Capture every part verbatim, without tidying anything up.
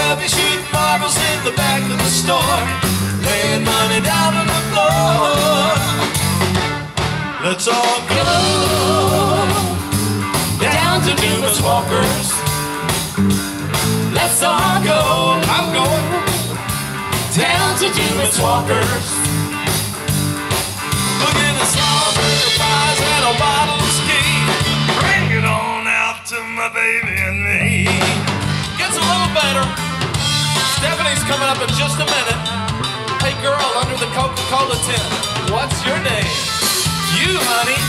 They'll be shooting marbles in the back of the store, laying money down on the floor. Let's all go down to Dumas Walker's. Let's all go, I'm going down to Dumas Walker's. We'll get a strawberry fries and a bottle of ski. Bring it on out to my baby and me. Gets a little better. Stephanie's coming up in just a minute. Hey girl under the Coca-Cola tent, what's your name? You, honey.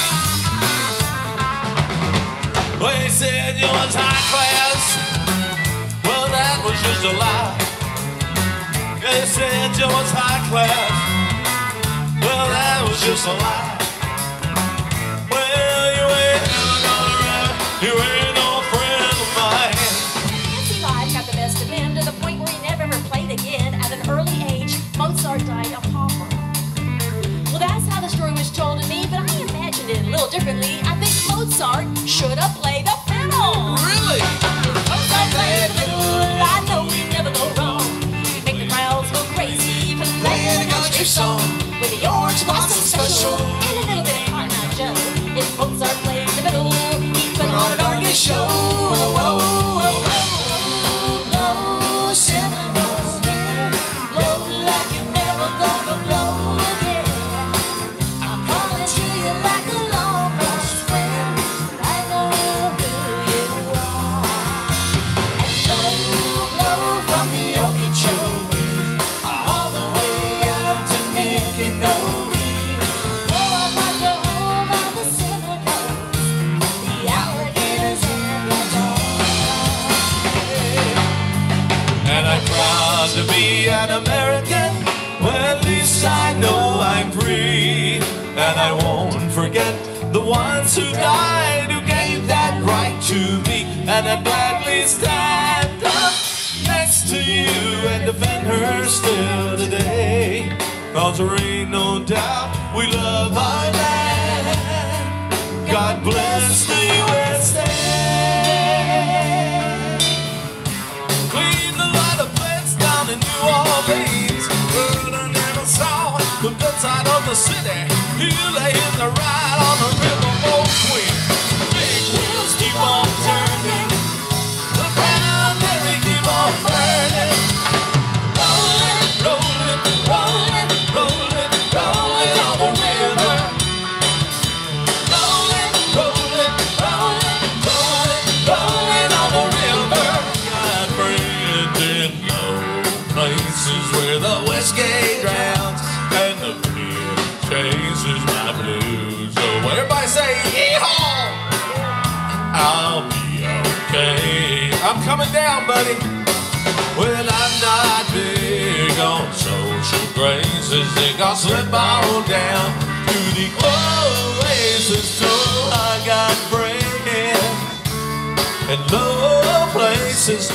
They said you was high class. Well, that was just a lie. They said you was high class. Well, that was just a lie. Well, you ain't never gonna run. You ain't no friend of mine. Nancy Live got the best of him to the point where he never ever played again. At an early age, Mozart died a pauper. Well, that's how the story was told to me, but I imagined it a little differently. I think Mozart should have played the fiddle. Really? If Mozart played the fiddle, I know he'd never go wrong. Make the crowds go crazy, playing a country song with the orange blossom special and a little bit of Cotton Eye Joe. If Mozart played the fiddle, he'd put on an organ show. Oh, oh, oh, oh, blow, Seminole wind, blow like you're never gonna blow again. I'm coming to you like a long lost friend. I know who you are. And blow, blow from the Okeechobee all the way up to Mickey-Noe. Oh, I'd like to hold by the Seminoles, the alligators and the dogs. And I'm proud to be an American. Well, at least I know I'm free. And I won't forget the ones who died, who gave that right to me. And I'd gladly stand up next to you and defend her still today. Cause there ain't no doubt we love our land. God bless the U S A. Cleaned a lot of plates down in New Orleans, but I never saw the good side of the city. You lay in the ride on the Riverboat Queen. Big wheels keep on turning, the ground they keep on burning. Rolling, rolling, rolling, rolling, rolling on the river. Rolling, rolling, rolling, rolling, rolling on the river. Got friends in low places where the whiskey drowns and the beer chases my blues. So everybody say yeehaw! I'll be okay. I'm coming down, buddy. When I'm not big on social graces, think I'll slip on down to the oasis. So I got friends in low places.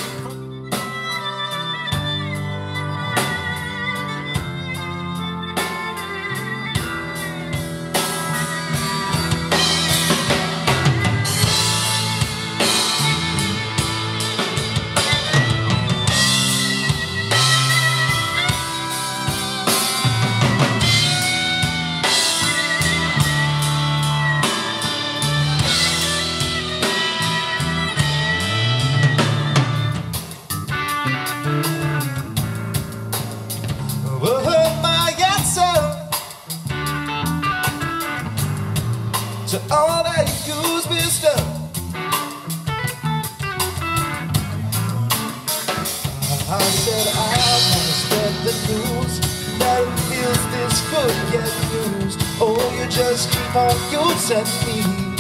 To all that used me stuff, I said I wanna spread the news that it feels this good get used. Oh, you just keep on using me,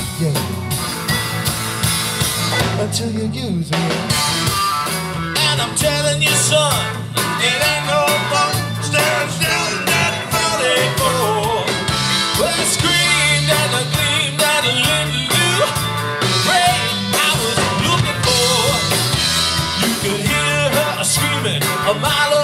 yeah, until you use me. And I'm telling you, son, it ain't no fun staring down that forty-four. Well, I screamed and I gleamed and I lived you. Right, I was looking for. You could hear her screaming a mile